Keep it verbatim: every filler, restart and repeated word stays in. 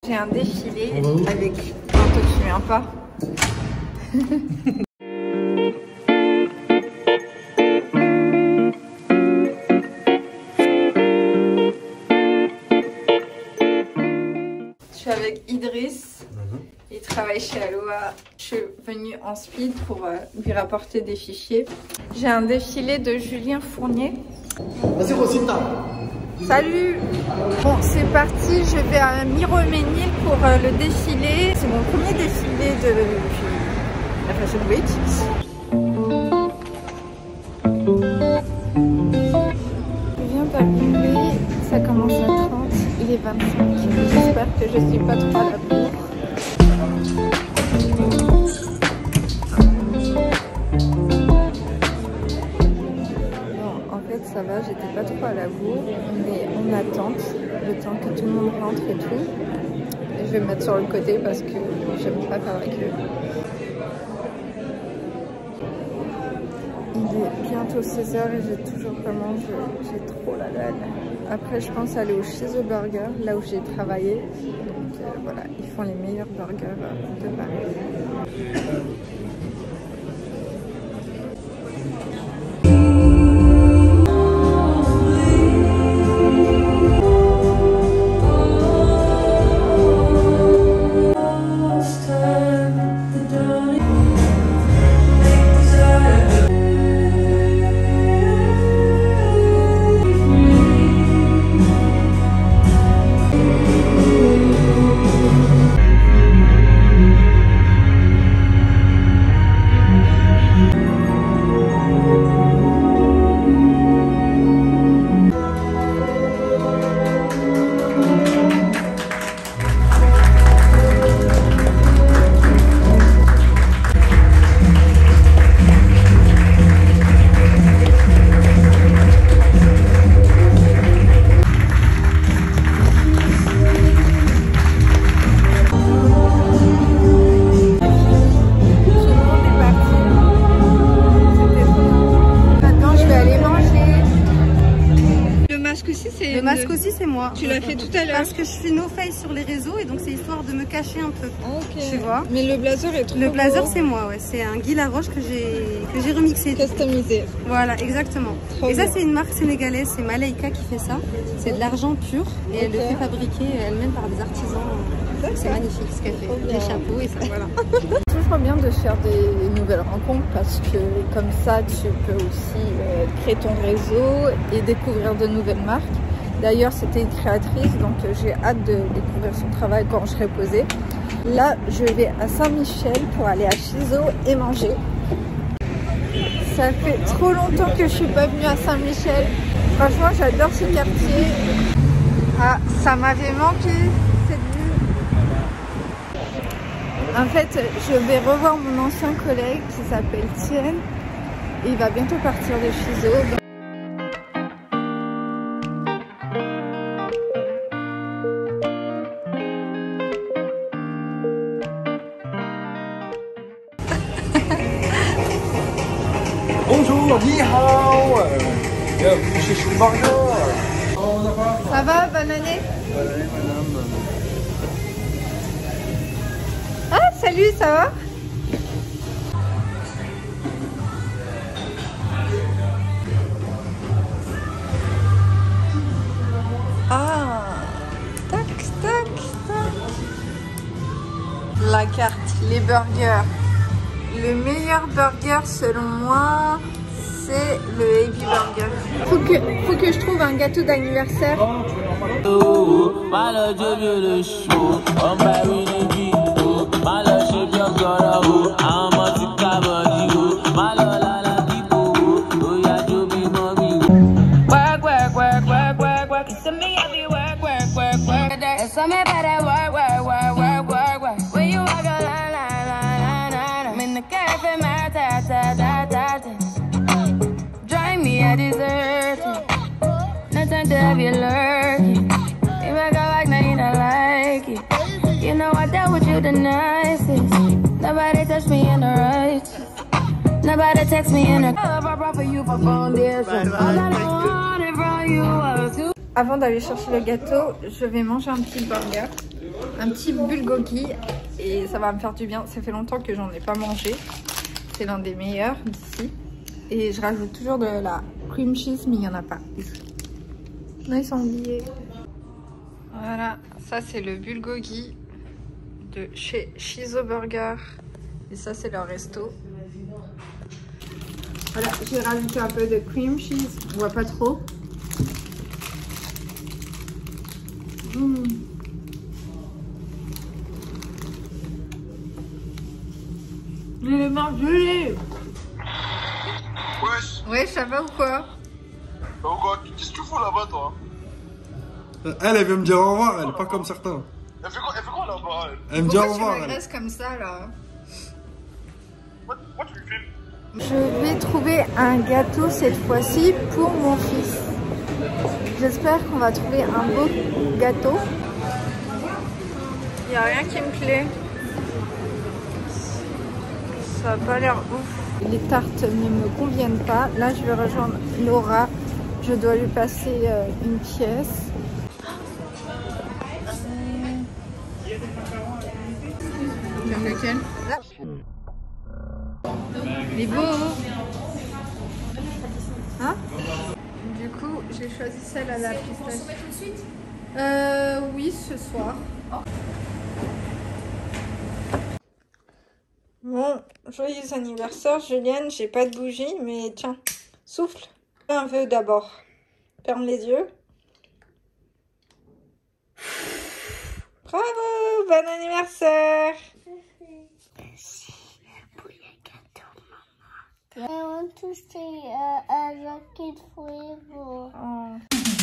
j'ai un défilé avec... Non, toi tu viens pas. Je suis avec Idriss. Il travaille chez Aloha. Je suis venue en speed pour euh, lui rapporter des fichiers. J'ai un défilé de Julien Fournier. Vas-y Rosita. Salut. Bon, c'est parti. Je vais à Miromesnil pour euh, le défilé. C'est mon premier défilé de la Fashion Week. Je viens d'arriver. Ça commence à trente. Il est vingt-cinq. J'espère que je suis pas trop à la bourre. Ça va, j'étais pas trop à la bourre, mais on attend le temps que tout le monde rentre et tout. Et je vais me mettre sur le côté parce que j'aime pas faire la queue. Il est bientôt seize heures et j'ai toujours pas mangé, j'ai trop la dalle. Après je pense aller au Shizo Burger, là où j'ai travaillé. Donc euh, voilà, ils font les meilleurs burgers de Paris. Le masque aussi c'est moi. Tu l'as fait tout à l'heure. Parce que je fais no face sur les réseaux et donc c'est histoire de me cacher un peu. Ok. Tu vois. Mais le blazer est trop Le blazer beau. c'est moi, ouais. C'est un Guy Laroche que j'ai que j'ai remixé. Customisé. Voilà, exactement. Trop et ça beau. c'est une marque sénégalaise, c'est Malaika qui fait ça. C'est de l'argent pur et okay. Elle le fait fabriquer elle-même par des artisans. C'est magnifique ce qu'elle fait. Des chapeaux et ça, voilà. C'est toujours bien de faire des nouvelles rencontres parce que comme ça tu peux aussi euh, créer ton réseau et découvrir de nouvelles marques. D'ailleurs, c'était une créatrice, donc euh, j'ai hâte de découvrir son travail quand je serai posée. Là, je vais à Saint-Michel pour aller à Shizo et manger. Ça fait trop longtemps que je suis pas venue à Saint-Michel. Franchement, j'adore ce quartier. Ah, ça m'avait manqué cette vue. En fait, je vais revoir mon ancien collègue qui s'appelle Tien. Et il va bientôt partir de Shizo. Bonjour, ni hao. Bienvenue chez Shizo Burger. Ça va, bonne année? Bonne année, madame. Ah, salut, ça va? Ah, tac, tac, tac. La carte, les burgers. Le meilleur burger selon moi, c'est le Heavy Burger. Faut que, faut que je trouve un gâteau d'anniversaire. Drive me a dessert. Nothing to have you lurking. You make a like, now you don't like it. You know I dealt with you the nicest. Nobody touched me in the right. Nobody text me in the. I brought for you for foundation. All I wanted from you was to. Avant d'aller chercher le gâteau, je vais manger un petit burger. un petit bulgogi et ça va me faire du bien. Ça fait longtemps que j'en ai pas mangé. C'est l'un des meilleurs d'ici. Et je rajoute toujours de la cream cheese, mais il n'y en a pas. Non, ils sont oubliés. Voilà, ça c'est le bulgogi de chez Shizo Burger. Et ça c'est leur resto. Voilà, j'ai rajouté un peu de cream cheese. On voit pas trop. Mmh. J'ai les mains gelées. Wesh. Ouais, ça va ou quoi? Bah quoi? Qu'est-ce que tu fous là-bas, toi? Elle, elle veut me dire au revoir, elle est pas comme certains. Elle fait quoi, elle fait quoi là-bas? Elle, elle me dit au revoir. Pourquoi tu m'agresses comme ça là? Pourquoi tu me filmes? Je vais trouver un gâteau cette fois-ci pour mon fils. J'espère qu'on va trouver un beau gâteau. Il n'y a rien qui me plaît. Ça n'a pas l'air ouf. Les tartes ne me conviennent pas. Là, je vais rejoindre Laura. Je dois lui passer euh, une pièce. J'aime lequel? Là. Il est beau, hein? Du coup, j'ai choisi celle à la pistache. Euh, oui, ce soir. Bon, joyeux anniversaire, Julienne. J'ai pas de bougie, mais tiens, souffle. Un vœu d'abord. Ferme les yeux. Bravo, bon anniversaire. Merci pour le gâteau, maman. I want to stay uh, as a kid forever. Oh.